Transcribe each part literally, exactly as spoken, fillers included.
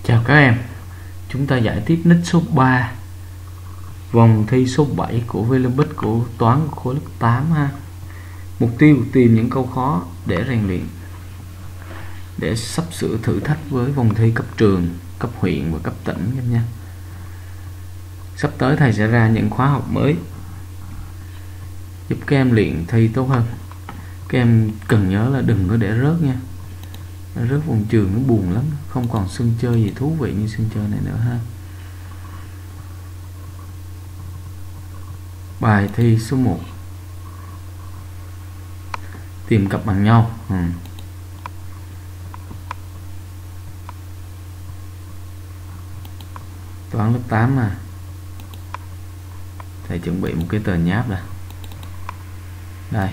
Chào các em, chúng ta giải tiếp nick số ba, vòng thi số bảy của Vlbiz của toán của khối lớp tám ha. Mục tiêu tìm những câu khó để rèn luyện, để sắp sửa thử thách với vòng thi cấp trường, cấp huyện và cấp tỉnh em nha. Sắp tới thầy sẽ ra những khóa học mới giúp các em luyện thi tốt hơn. Các em cần nhớ là đừng có để rớt nha. Rớt vòng trường nó buồn lắm, không còn sân chơi gì thú vị như sân chơi này nữa ha. Bài thi số một, tìm cặp bằng nhau. ừ. Toán lớp tám mà thầy chuẩn bị một cái tờ nháp đây. Đây,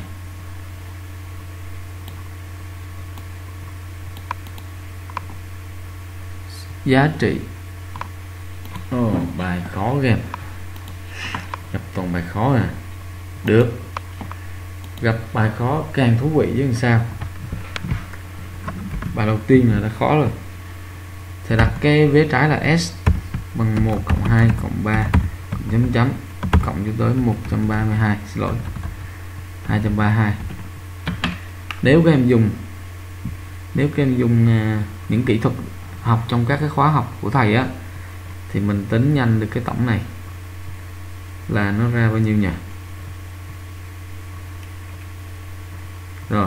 giá trị. Ồ, bài khó game, gặp toàn bài khó nè. Được, gặp bài khó càng thú vị chứ làm sao. Bài đầu tiên là đã khó rồi. Thầy đặt cái vế trái là S bằng một cộng hai cộng ba cộng chấm chấm cộng cho tới một trăm ba mươi hai, xin lỗi, hai trăm ba mươi hai. Nếu các em dùng nếu các em dùng uh, những kỹ thuật học trong các cái khóa học của thầy á, thì mình tính nhanh được cái tổng này là nó ra bao nhiêu nhỉ? Rồi,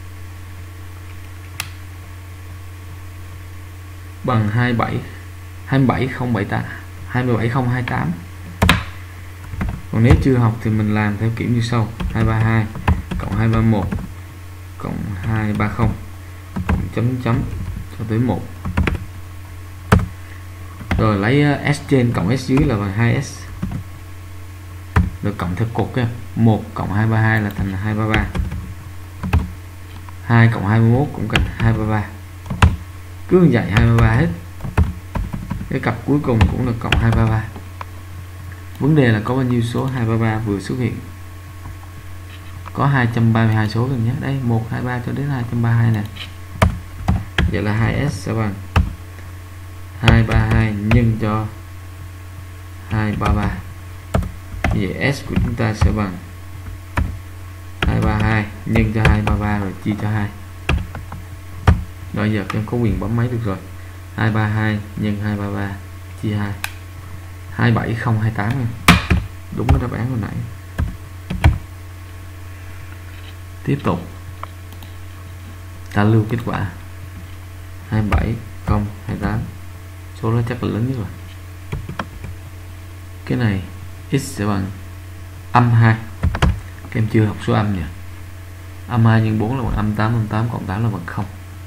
bằng hai mươi bảy hai mươi bảy không bảy tám hai mươi bảy không hai tám. Còn nếu chưa học thì mình làm theo kiểu như sau: hai ba hai cộng hai ba mốt cộng hai ba không cộng chấm chấm cho tới một. Rồi lấy S trên cộng S dưới là bằng hai S. Rồi cộng theo cột em, một cộng hai ba hai là thành hai ba ba. hai cộng hai mươi mốt cũng cần hai ba ba. Cứ như vậy hai ba ba hết. Cái cặp cuối cùng cũng là cộng hai ba ba. Vấn đề là có bao nhiêu số hai ba ba vừa xuất hiện? Có hai trăm ba mươi hai số rồi nhé. Đây, một hai ba cho đến hai trăm ba mươi hai nè. Vậy là hai S sẽ bằng hai ba hai nhân cho hai ba ba. Vậy S của chúng ta sẽ bằng hai ba hai nhân cho hai ba ba rồi chia cho hai. Rồi giờ em có quyền bấm máy được rồi. hai ba hai nhân hai ba ba chia hai. hai bảy không hai tám. Đúng cái đáp án hồi nãy. Tiếp tục ta lưu kết quả hai bảy không hai tám. Số đó chắc là lớn nhất rồi. Cái này x sẽ bằng âm hai. Các em chưa học số âm nhỉ? Âm hai nhân bốn là bằng âm tám, âm tám cộng tám là bằng không.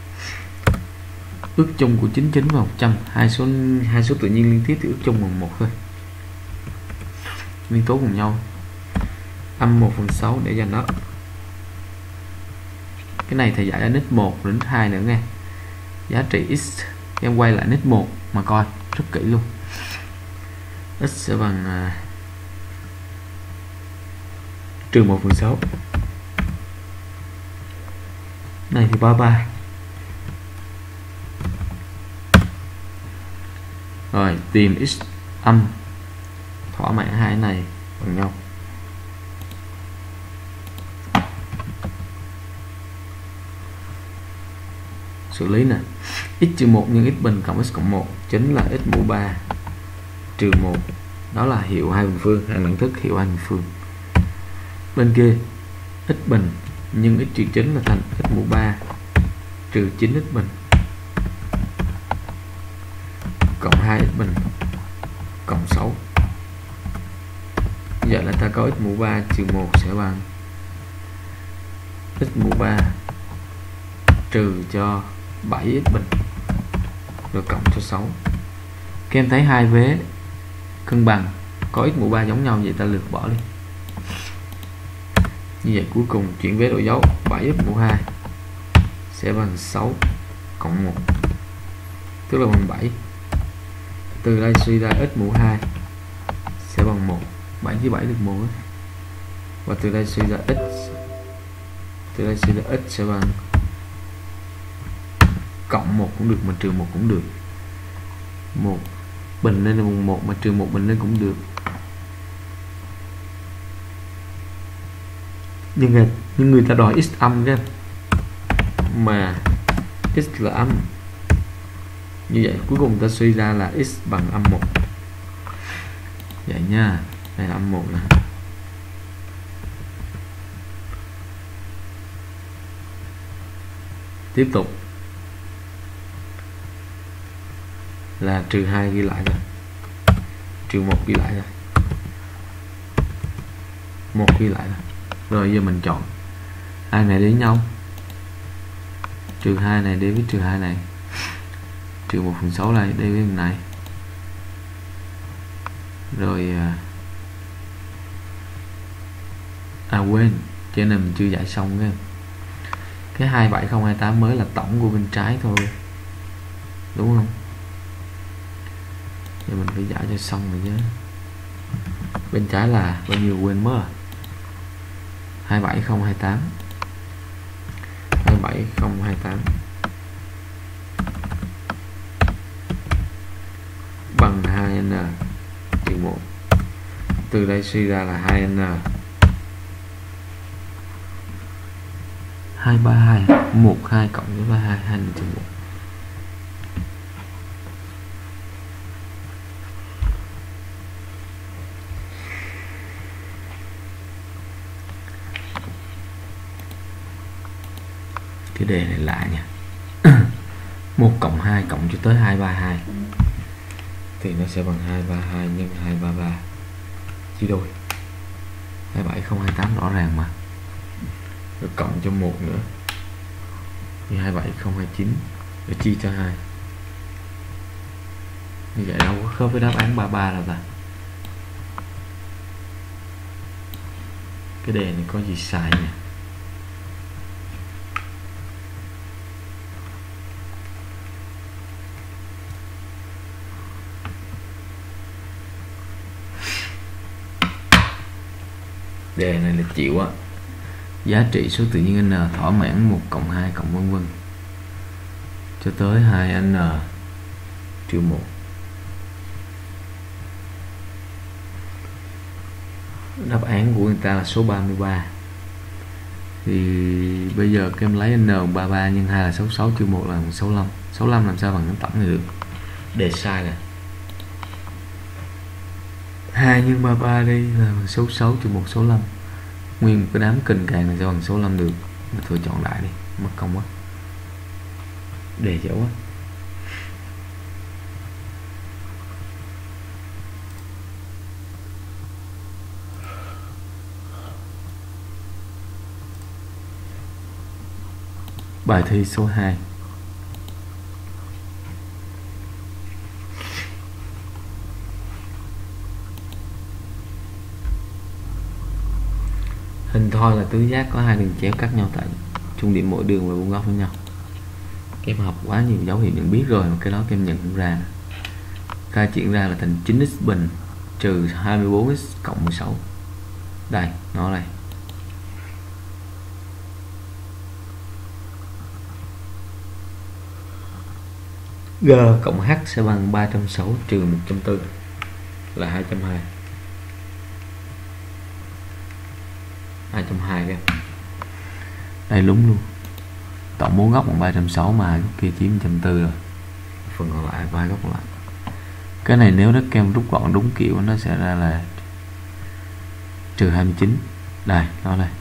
Ước chung của chín mươi chín và một trăm, hai số hai số tự nhiên liên tiếp thì ước chung bằng một thôi. Nguyên tố cùng nhau. Âm một phần sáu để dành đó. Cái này thầy giải ở nick một đến hai nữa nghe. Giá trị x, em quay lại nick một mà coi rất kỹ luôn. X sẽ bằng à, trừ một phần sáu. Này thì ba mươi ba. Rồi tìm x âm thỏa mãn hai này bằng nhau. Xử lý nè. X trừ một nhân x bình cộng x cộng một chính là x mũ ba trừ một. Đó là hiệu hai bình phương, hay nhận thức hiệu hai bình phương. Bên kia x bình nhân x trừ chín là thành x mũ ba trừ chín x bình cộng hai x bình cộng sáu. Vậy là ta có x mũ ba trừ một sẽ bằng x mũ ba trừ cho bảy x bình rồi cộng cho sáu. Các em thấy hai vế cân bằng có x mũ ba giống nhau, vậy ta lược bỏ đi. Như vậy cuối cùng chuyển vế đổi dấu, bảy x mũ hai sẽ bằng sáu cộng một, tức là bằng bảy. Từ đây suy ra x mũ hai sẽ bằng một, bảy với bảy được một. Và từ đây suy ra x từ đây suy ra x sẽ bằng cộng một cũng được mà trừ một cũng được. một bình lên là mùng một mà trừ một bình lên cũng được. Nhưng người, nhưng người ta đòi x âm chứ, mà x là âm, như vậy cuối cùng ta suy ra là x bằng âm một. Vậy nha, đây là âm một nè. Tiếp tục là trừ hai ghi lại rồi, trừ một ghi lại rồi, một ghi lại rồi. Rồi giờ mình chọn hai này đến nhau, trừ hai này đến với trừ hai này, trừ một phần sáu này đến với phần này. Rồi à quên, cho nên mình chưa giải xong cái cái hai bảy không hai tám mới là tổng của bên trái thôi, đúng không? Giờ mình phải giải cho xong rồi chứ. Bên trái là bao nhiêu quên mất à? hai bảy không hai tám, hai bảy không hai tám bằng hai n trừ một. Từ đây suy ra là hai n hai ba hai một hai cộng với ba hai hai trừ một. Cái đề này lạ nha. một cộng hai cộng cho tới hai ba hai thì nó sẽ bằng hai ba hai nhân hai ba ba chia đôi. hai bảy không hai tám rõ ràng mà. Rồi cộng cho một nữa thì hai bảy không hai chín, rồi chia cho hai. Như vậy đâu có khớp với đáp án ba ba đâu ta. Cái đề này có gì sai nè. Đề này là chịu á. Giá trị số tự nhiên n thỏa mãn một cộng hai cộng vân vân cho tới hai n trừ một. Đáp án của người ta là số ba mươi ba. Thì bây giờ các em lấy n ba mươi ba nhân hai là sáu mươi sáu trừ một là sáu mươi lăm. sáu mươi lăm làm sao bằng cái tổng này được. Đề sai nè. hai nhân ba mươi ba đây là bằng sáu mươi sáu trừ một sáu mươi lăm. Nguyên một cái đám kình càng này sẽ bằng sáu mươi lăm được. Mà thôi chọn lại đi, mất công quá. Đề dễ quá. Bài thi số hai. Hình thoi là tứ giác có hai đường chéo cắt nhau tại trung điểm mỗi đường và vuông góc với nhau. Các em học quá nhiều dấu hiệu nhận biết rồi mà cái đó các em nhận không ra. Ta chuyển ra là thành chín x bình trừ hai mươi bốn x cộng mười sáu. Đây, nó đây. G cộng H sẽ bằng ba trăm sáu mươi trừ một trăm bốn mươi là hai trăm hai mươi. hai trăm hai mươi cái. Đây đúng luôn. Tổng bốn góc bằng ba trăm sáu mươi mà góc kia chiếm một trăm bốn mươi rồi. Phần còn lại ba góc còn lại. Cái này nếu đất kem rút gọn đúng kiểu nó sẽ ra là trừ hai mươi chín. Đây, nó đây.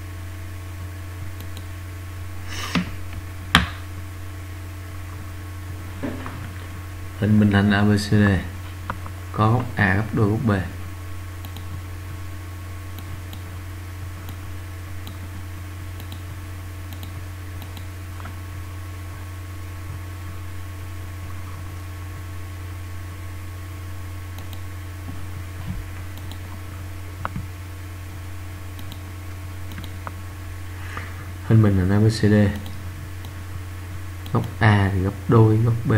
Hình bình hành a bê xê đê có góc A gấp đôi góc B. Hình bình hành a bê xê đê góc A thì gấp đôi góc B.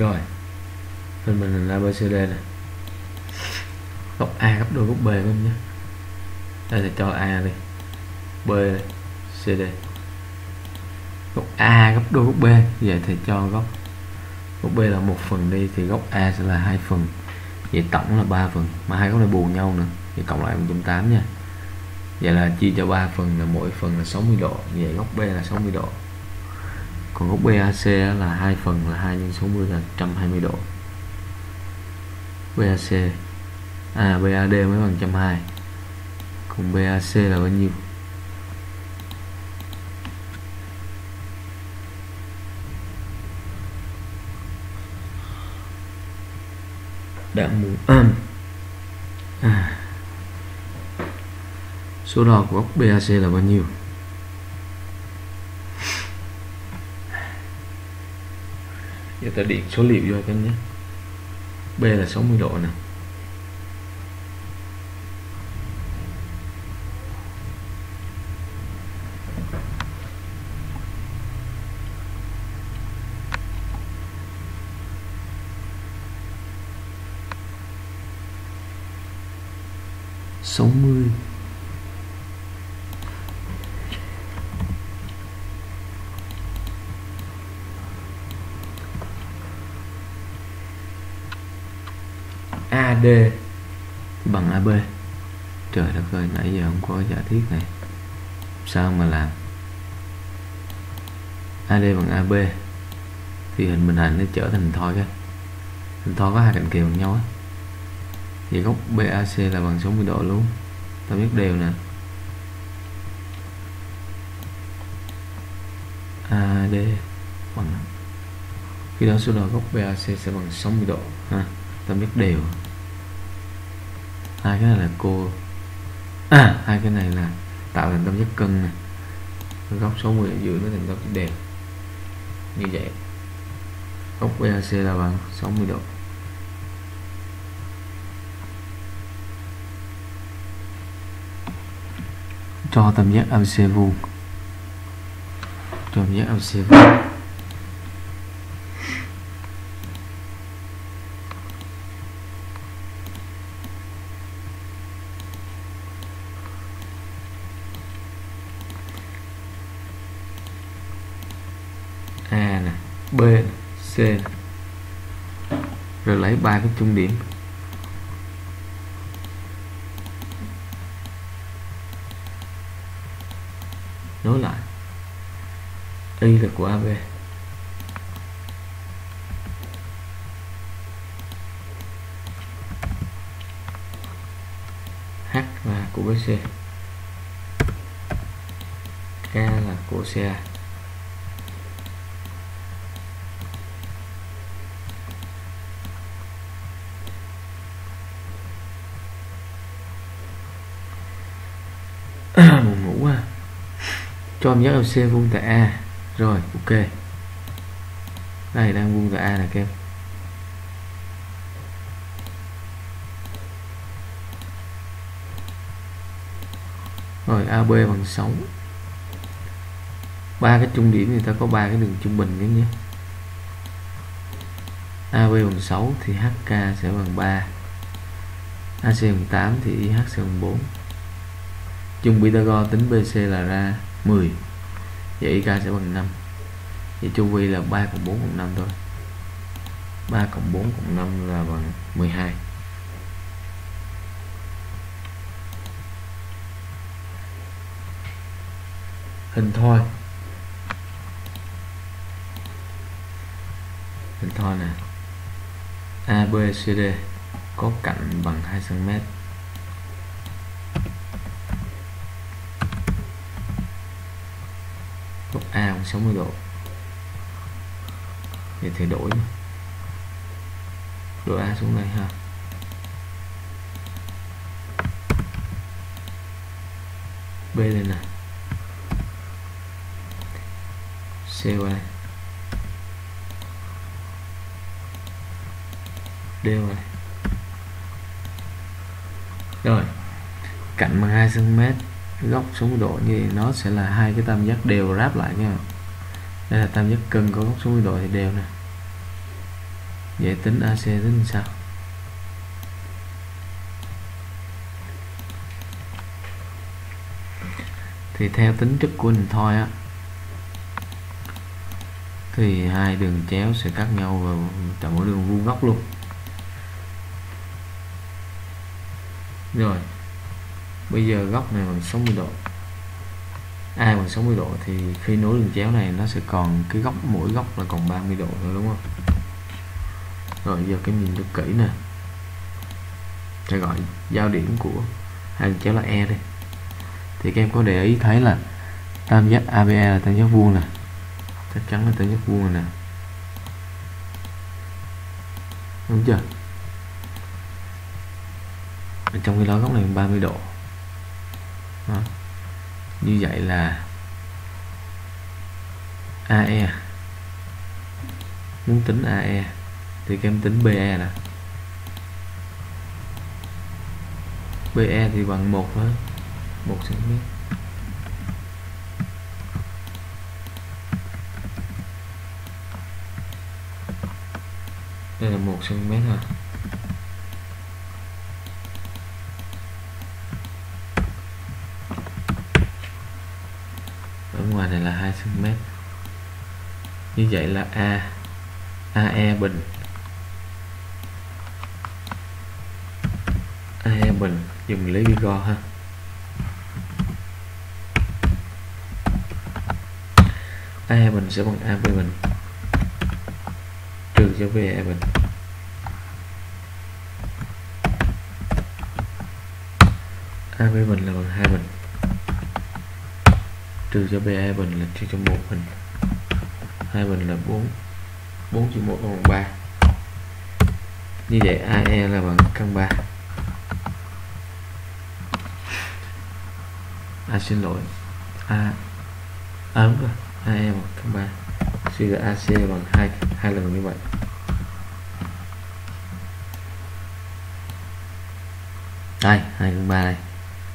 Rồi hình mình hình a bê xê đê này, góc A gấp đôi góc B các em nhé. Đây thì cho A đi, B C D, góc A gấp đôi góc B, vậy thì cho góc góc B là một phần đi thì góc A sẽ là hai phần, vậy tổng là ba phần, mà hai góc này bù nhau nữa thì cộng lại một trăm tám mươi nha. Vậy là chia cho ba phần là mỗi phần là sáu mươi độ, vậy góc B là sáu mươi độ. Còn góc bê a xê là hai phần là hai nhân sáu mươi là một trăm hai mươi độ. bê a xê à bê a đê mới bằng một trăm hai mươi. Còn bê a xê là bao nhiêu? Đang muốn à, số đo của góc bê a xê là bao nhiêu? Giờ ta điền số liệu vô các em nhé. B là sáu mươi độ nè, sáu mươi a đê bằng a bê. Trời đất ơi, nãy giờ không có giả thiết này sao mà làm. a đê bằng a bê thì hình bình hành nó trở thành hình thoi, cái hình thoi có hai cạnh kề bằng nhau á, vậy góc bê a xê là bằng sáu mươi độ luôn. Ta biết đều nè, a đê bằng, khi đó số đo góc bê a xê sẽ bằng sáu mươi độ ha. Ta biết đều, hai cái này là cô à, hai cái này là tạo thành tam giác cân này, góc sáu mươi ở giữa nó thành tam giác đều. Như vậy góc bê a xê là bằng sáu mươi độ. Cho tam giác a bê xê vuông, cho tam giác a bê xê vuông A nè, B nè, C nè. Rồi lấy ba cái trung điểm, nối lại. Y là của a bê, H là của bê xê, K là của xê a. Buồn ngủ à. Cho tam giác a bê xê vuông tại A. Rồi ok, đây đang vuông tại A nè các em. Rồi a bê bằng sáu, ba cái trung điểm thì ta có ba cái đường trung bình nhé nhé. a bê bằng sáu thì hát ca sẽ bằng ba, a xê bằng tám thì i hát sẽ bằng bốn. Chung Pythagore tính bê xê là ra mười, vậy i ca sẽ bằng năm. Vậy chu vi là ba cộng bốn cộng năm thôi. ba cộng bốn cộng năm là bằng mười hai. Hình thoi, hình thoi nè, a bê xê đê có cạnh bằng hai xăng ti mét. Góc A bằng sáu mươi độ, vậy thì đổi mà. Đổi A xuống đây ha. B đây nè, C qua đây, D qua đây. Rồi cạnh bằng hai xăng ti mét, góc sáu mươi độ, như vậy nó sẽ là hai cái tam giác đều ráp lại nha. Đây là tam giác cân có góc sáu mươi độ thì đều nè. Vậy tính a xê tính làm sao? Thì theo tính chất của hình thoi á, thì hai đường chéo sẽ cắt nhau vào tại mỗi đường vuông góc luôn. Rồi bây giờ góc này bằng sáu mươi độ, A bằng sáu mươi độ, thì khi nối đường chéo này nó sẽ còn cái góc, mỗi góc là còn ba mươi độ thôi, đúng không? Rồi giờ cái nhìn cho kỹ nè, sẽ gọi giao điểm của hai đường chéo là E đây. Thì các em có để ý thấy là tam giác a bê e là tam giác vuông nè, chắc chắn là tam giác vuông rồi nè, đúng chưa? Ở trong cái đó góc này ba mươi độ. Đó. Như vậy là a e, muốn tính a e thì các em tính bê e nè. bê e thì bằng một thôi, một xăng-ti-mét. Đây là một xăng-ti-mét ha. Ở ngoài này là hai xăng-ti-mét. Như vậy là A AE bình AE bình dùng lấy Pythagore ha. AE bình sẽ bằng a bê bình trừ cho bê e bình. a bê bình là bằng hai bình trừ cho bê e bình là trừ cho một bình. hai bình là bốn, bốn trừ một là bằng ba. Như vậy a e là bằng căn ba. À xin lỗi, A à, đúng rồi, a e bằng căn ba. Suy ra a xê bằng hai, hai lần như vậy. Đây, hai căn ba này.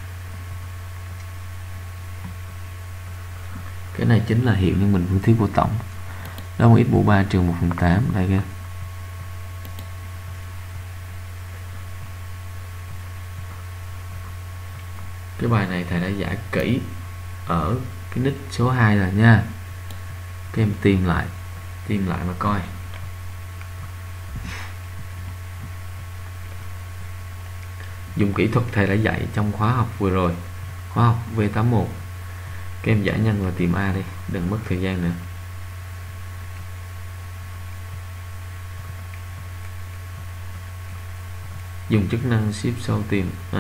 Cái này chính là hiệu nhân bình phương thuyết của tổng. Đó là x mũ ba trừ một phần tám đây kia. Cái bài này thầy đã giải kỹ ở cái nick số hai rồi nha. Các em tìm lại, tìm lại mà coi. Dùng kỹ thuật thầy đã dạy trong khóa học vừa rồi, khóa học V tám mươi mốt. Các em giải nhân và tìm A đi, đừng mất thời gian nữa. Dùng chức năng shift sâu tìm à.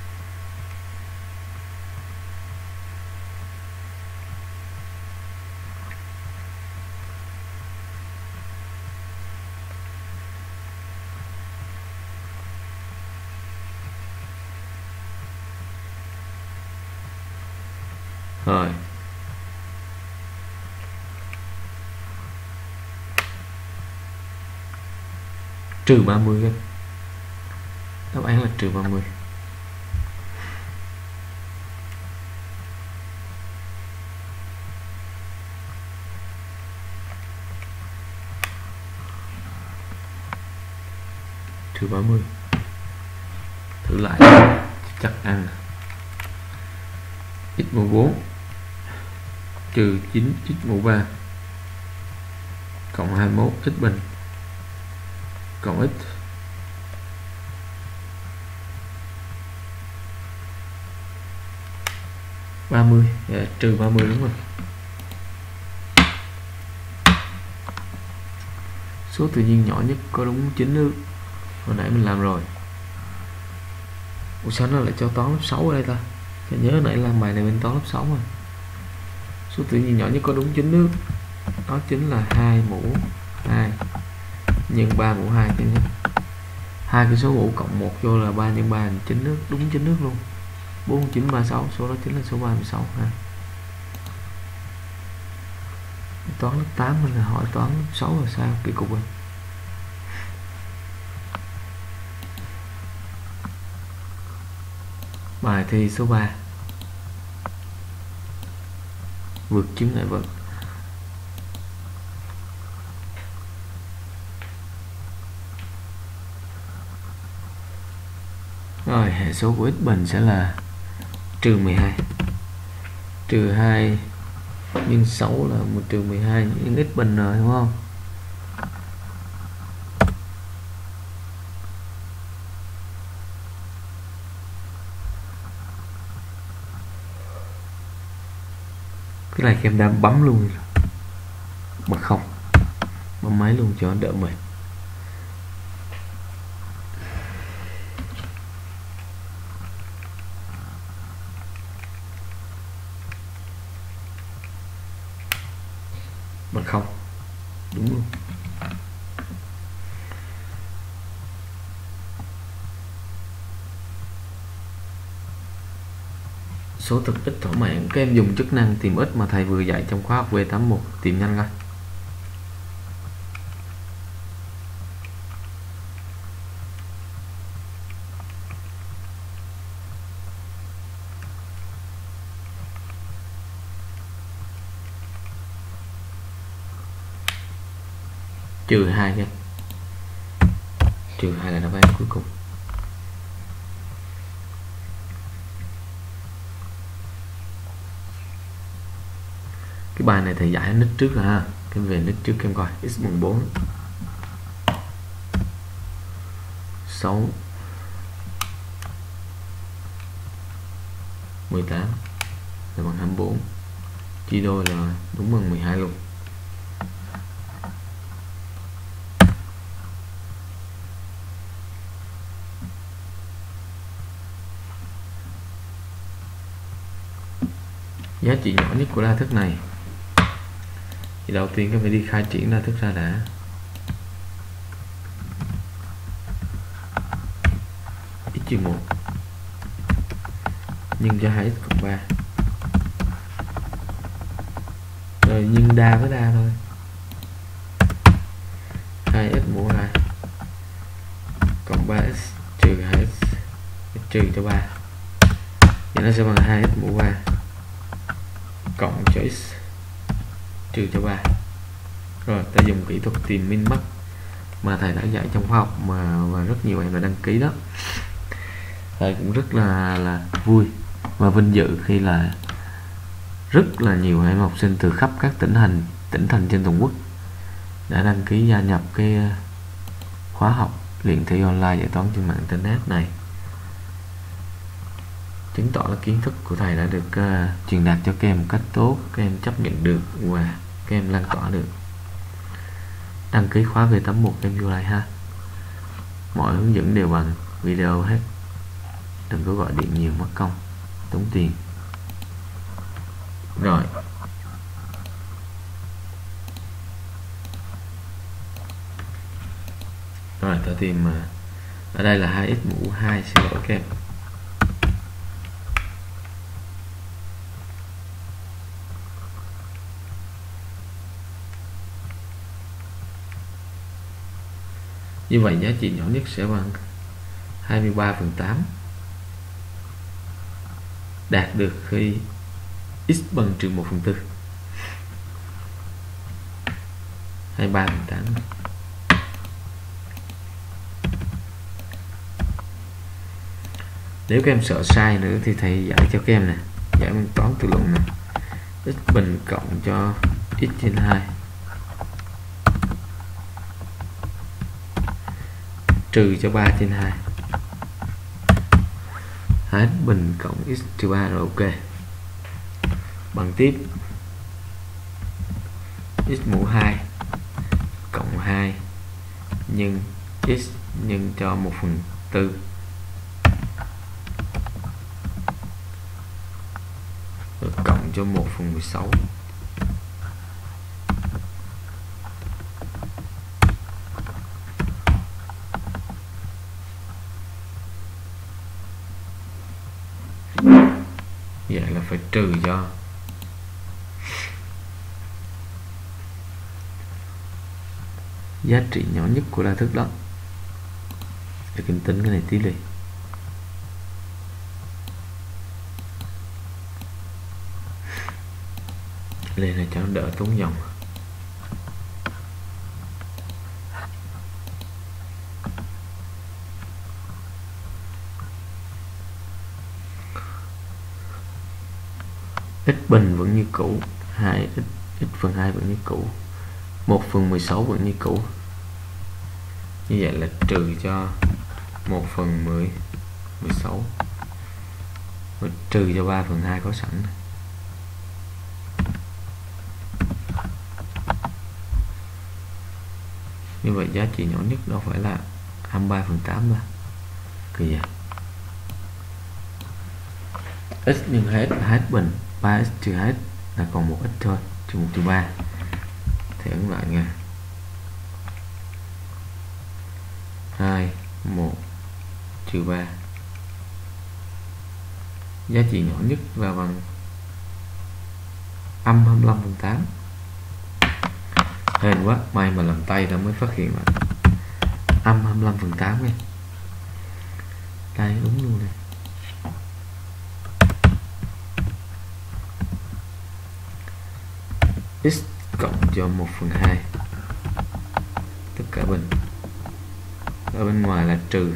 Rồi trừ ba mươi cái đáp án là trừ ba mươi. Trừ ba mươi. Thử lại chắc ăn. X mũ bốn trừ chín x mũ ba cộng hai mươi mốt x bình cộng x ba mươi, yeah, trừ ba mươi đúng rồi. Số tự nhiên nhỏ nhất có đúng chín nước. Hồi nãy mình làm rồi. Ủa sao nó lại cho toán lớp sáu ở đây ta? Tôi nhớ nãy làm bài này bên toán lớp sáu mà. Số tự nhiên nhỏ nhất có đúng chín nước. Đó chính là hai mũ hai nhân ba mũ hai cho nhé. Hai cái số mũ cộng một vô là ba nhân ba là chín nước, đúng chín nước luôn. bốn chín ba sáu, số đó chính là số ba mươi sáu ha. Toán lớp tám mình là hỏi toán lớp sáu là sao, kỳ cục rồi. Bài thi số ba. Vượt chướng ngại vật. Rồi hệ số của x bình sẽ là trừ mười hai. Trừ hai nhân sáu là một trừ mười hai nhân x bình rồi đúng không? Cái này em đã bấm luôn mà không bấm máy luôn cho đỡ mệt. Bằng không đúng luôn. Số thực ít thỏa mãn, các em dùng chức năng tìm ít mà thầy vừa dạy trong khóa học V tám mươi mốt, tìm nhanh coi. Trừ hai nha, trừ hai là đáp án cuối cùng. Cái bài này thầy giải nít trước rồi ha, cái về nít trước em coi. X bằng bốn, sáu, mười tám là bằng hai mươi bốn, chia đôi là đúng bằng mười hai luôn. Giá trị nhỏ nhất của đa thức này thì đầu tiên các phải đi khai triển đa thức ra đã. X trừ một nhân cho hai x cộng ba, rồi nhân đa với đa thôi. hai x mũ hai cộng ba x trừ hai x, x trừ cho ba, vậy nó sẽ bằng hai x mũ ba cộng cho x trừ cho ba. Rồi ta dùng kỹ thuật tìm min max mà thầy đã dạy trong khóa học mà và rất nhiều em đã đăng ký đó. Thầy cũng rất là là vui và vinh dự khi là rất là nhiều em học sinh từ khắp các tỉnh thành tỉnh thành trên toàn quốc đã đăng ký gia nhập cái khóa học luyện thi online giải toán trên mạng internet này, chứng tỏ là kiến thức của thầy đã được uh, truyền đạt cho các em một cách tốt, các em chấp nhận được và các em lan tỏa được. Đăng ký khóa V tám mươi mốt em vô lại ha, mọi hướng dẫn đều bằng video hết, đừng có gọi điện nhiều mất công tốn tiền. Rồi rồi ta tìm uh, ở đây là hai x mũ hai, xin lỗi các em. Như vậy giá trị nhỏ nhất sẽ bằng hai mươi ba phần tám, đạt được khi x bằng trừ một phần tư. hai mươi ba phần tám. Nếu các em sợ sai nữa thì thầy giải cho các em nè, giải môn toán tự luận nè. X bình cộng cho x trên hai trừ cho ba trên hai, hai x bình cộng x trừ ba, rồi ok. Bằng tiếp x mũ hai cộng hai nhân x nhân cho một phần tư rồi cộng cho một phần mười sáu. Vậy là phải trừ cho giá trị nhỏ nhất của đa thức đó. Để kiểm tính cái này tí liền. Lên này cho nó đỡ tốn dòng. x bình vẫn như cũ, hai x, x phần hai vẫn như cũ, một phần mười sáu vẫn như cũ. Như vậy là trừ cho một phần mười, mười sáu và trừ cho ba phần hai có sẵn. Như vậy giá trị nhỏ nhất đâu phải là hai mươi ba phần tám đâu. Kỳ vậy. X nhân hai x là hai x bình, ba x trừ hai x là còn một x thôi, trừ một trừ ba. Thì ấn lại nha. hai, một trừ ba. Giá trị nhỏ nhất là bằng âm hai mươi lăm phần tám. Hên quá, may mà làm tay ta mới phát hiện là âm hai mươi lăm phần tám nha. Đây đúng luôn này. X cộng cho một phần hai tất cả bình, ở bên ngoài là trừ,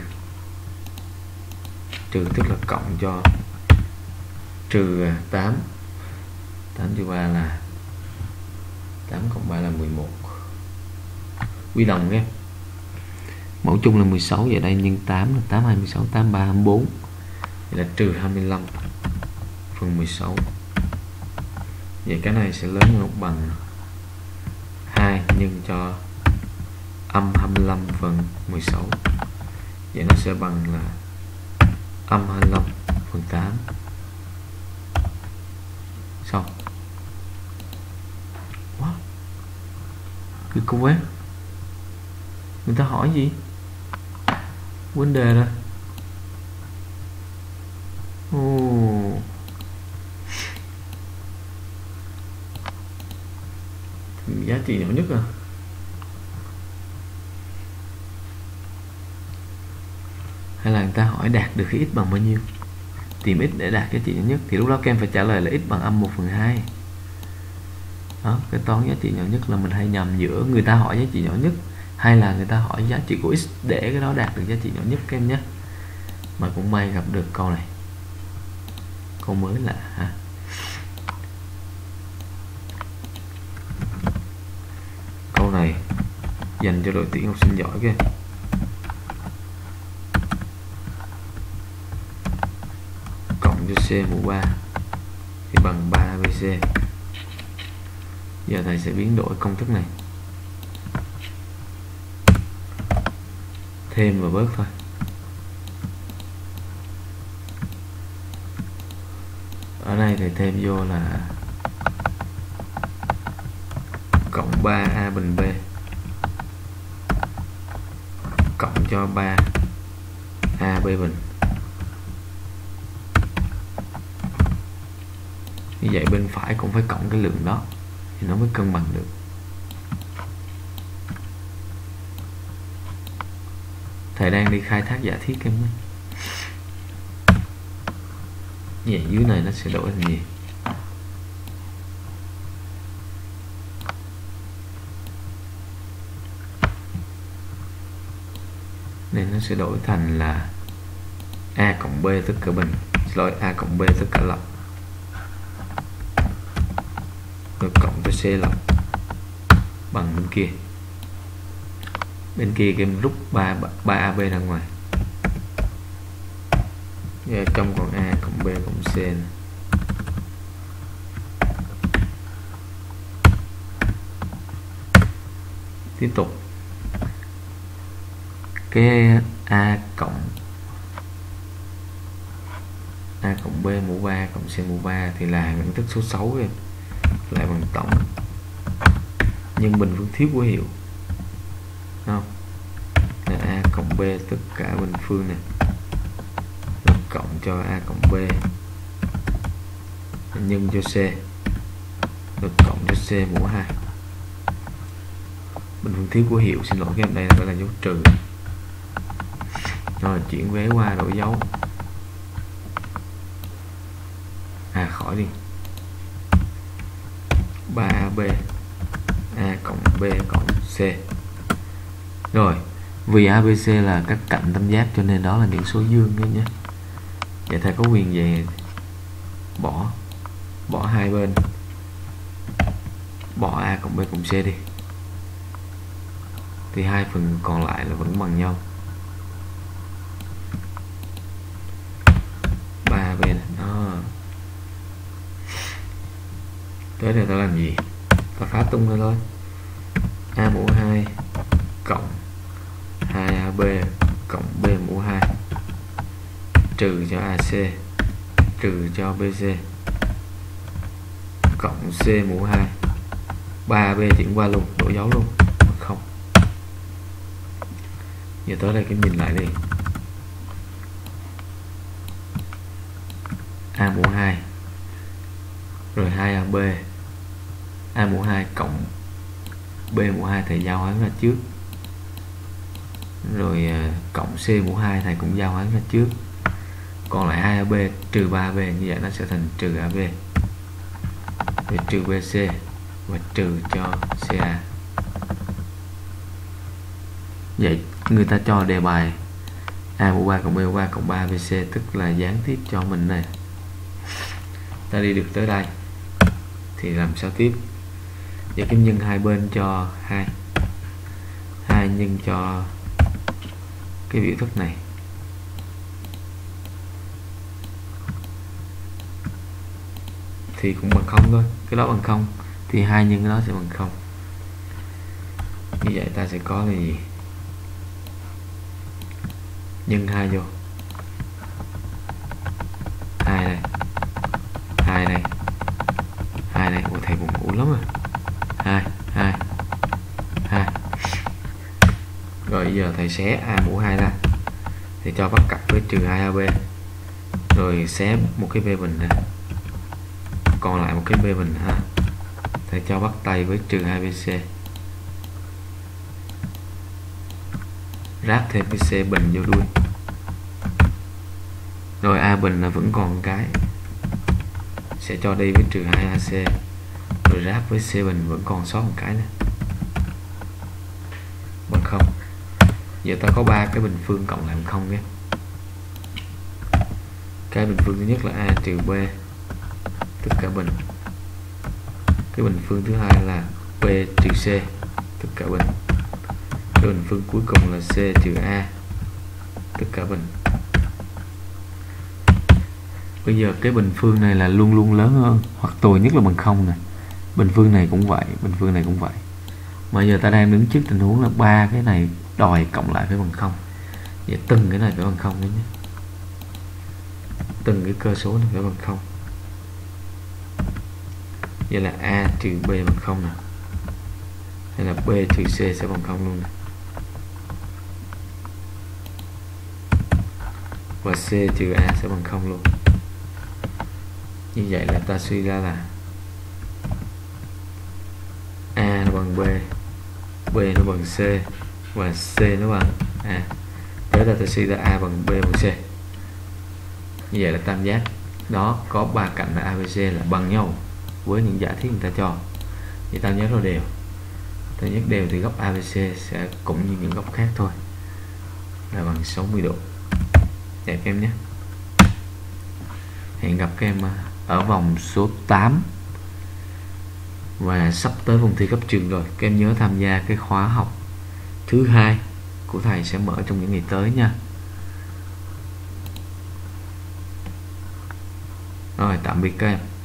trừ tức là cộng cho trừ tám, tám trừ ba là tám cộng ba là mười một. Quy đồng nghe, mẫu chung là mười sáu, vậy đây nhân tám là tám, hai mươi sáu, tám, ba, hai mươi bốn, vậy là trừ hai mươi lăm phần mười sáu. Vậy cái này sẽ lớn hơn bằng hai nhân cho âm hai mươi lăm phần mười sáu. Vậy nó sẽ bằng là âm hai mươi lăm phần tám. Xong. Wow. Cứ cô quét. Người ta hỏi gì? Vấn đề rồi. Ồ. Giá trị nhỏ nhất à? Hay là người ta hỏi đạt được cái x bằng bao nhiêu? Tìm x để đạt giá trị nhỏ nhất. Thì lúc đó các em phải trả lời là x bằng âm một phần hai. Đó, cái toán giá trị nhỏ nhất là mình hay nhầm giữa người ta hỏi giá trị nhỏ nhất hay là người ta hỏi giá trị của x để cái đó đạt được giá trị nhỏ nhất các em nhé. Mà cũng may gặp được câu này. Câu mới lạ ha. Câu này dành cho đội tuyển học sinh giỏi kia. Cộng cho C mũ ba thì bằng ba a bê xê. Giờ thầy sẽ biến đổi công thức này, thêm và bớt thôi. Ở đây thầy thêm vô là cộng ba a bình b cộng cho ba a b bình. Như vậy bên phải cũng phải cộng cái lượng đó thì nó mới cân bằng được. Thầy đang đi khai thác giả thiết em nhé. Vậy dưới này nó sẽ đổi thành gì? Nên nó sẽ đổi thành là a cộng b tất cả bình, lỗi a cộng b tất cả lọc, rồi cộng cho c lọc bằng bên kia. Bên kia em rút ba a b ra ngoài. Giờ trong còn a cộng b cộng c này. Tiếp tục cái a cộng a cộng b mũ ba cộng c mũ ba thì là nguyên thức số sáu em, lại bằng tổng nhân bình phương thiếu của hiệu, không là a cộng b tất cả bình phương này cộng cho a cộng b nhân cho c rồi cộng cho c mũ hai. Bình phương thiếu của hiệu, xin lỗi các em, đây là phải là dấu trừ. Rồi chuyển vé qua đổi dấu, à khỏi đi, ba a b a cộng b cộng c. Rồi vì a bê xê là các cạnh tam giác cho nên đó là những số dương nhé. Vậy thầy có quyền về bỏ bỏ hai bên, bỏ A cộng B cộng C đi, thì hai phần còn lại là vẫn bằng nhau. ba bên đó. Tới đây ta làm gì? Ta phá tung ra thôi. A mũ hai cộng hai A B cộng B mũ hai trừ cho A C trừ cho B C cộng C mũ hai. ba B chuyển qua luôn, đổi dấu luôn, không. Giờ tới đây cái nhìn lại đi. A mũ hai rồi hai A B, A mũ hai cộng B mũ hai thầy giao hoán ra trước, rồi cộng C mũ hai thầy cũng giao hoán ra trước, còn lại hai A B trừ ba A B, như vậy nó sẽ thành trừ A B, rồi trừ B C và trừ cho C A. Vậy người ta cho đề bài A mũ ba cộng B mũ ba cộng ba A B C, tức là gián tiếp cho mình này. Ta đi được tới đây thì làm sao tiếp? Giờ cái nhân hai bên cho hai, hai nhân cho cái biểu thức này, thì cũng bằng không thôi, cái đó bằng không thì hai nhân cái đó sẽ bằng không. Như vậy ta sẽ có là gì? Nhân hai vô, hai đây, hai đây, hai đây. Ủa, thầy buồn ngủ lắm rồi. Hai, hai, hai. Rồi giờ thầy xé A mũ hai ra, thì cho bắt cặp với trừ hai A B, rồi xé một cái B bình ra, còn lại một cái B bình ha. Thầy cho bắt tay với trừ hai B C, ráp thêm cái C bình vô đuôi, rồi A bình là vẫn còn cái, sẽ cho đi với trừ hai A C, rồi ráp với C bình vẫn còn sót một cái nữa, bằng không. Giờ ta có ba cái bình phương cộng lại bằng không nhé. Cái bình phương thứ nhất là A trừ B tất cả bình, cái bình phương thứ hai là B trừ C tất cả bình, cái bình phương cuối cùng là C trừ A tất cả bình. Bây giờ cái bình phương này là luôn luôn lớn hơn hoặc tồi nhất là bằng không nè, bình phương này cũng vậy, bình phương này cũng vậy. Mà giờ ta đang đứng trước tình huống là ba cái này đòi cộng lại phải bằng không. Vậy từng cái này phải bằng không đấy nhé, từng cái cơ số này phải bằng không. Vậy là A trừ B bằng không nè, hay là B trừ C sẽ bằng không luôn nè, và C trừ A sẽ bằng không luôn. Như vậy là ta suy ra là A nó bằng B, B nó bằng C và C nó bằng A. Thế là ta suy ra A bằng B bằng C. Như vậy là tam giác đó có ba cạnh là A B C là bằng nhau với những giả thiết người ta cho. Thì tam giác nó đều, tam giác đều thì góc A B C sẽ cũng như những góc khác thôi, là bằng sáu mươi độ. Đẹp em nhé. Hẹn gặp các em ở vòng số tám, và sắp tới vòng thi cấp trường rồi. Các em nhớ tham gia cái khóa học thứ hai của thầy sẽ mở trong những ngày tới nha. Rồi, tạm biệt các em.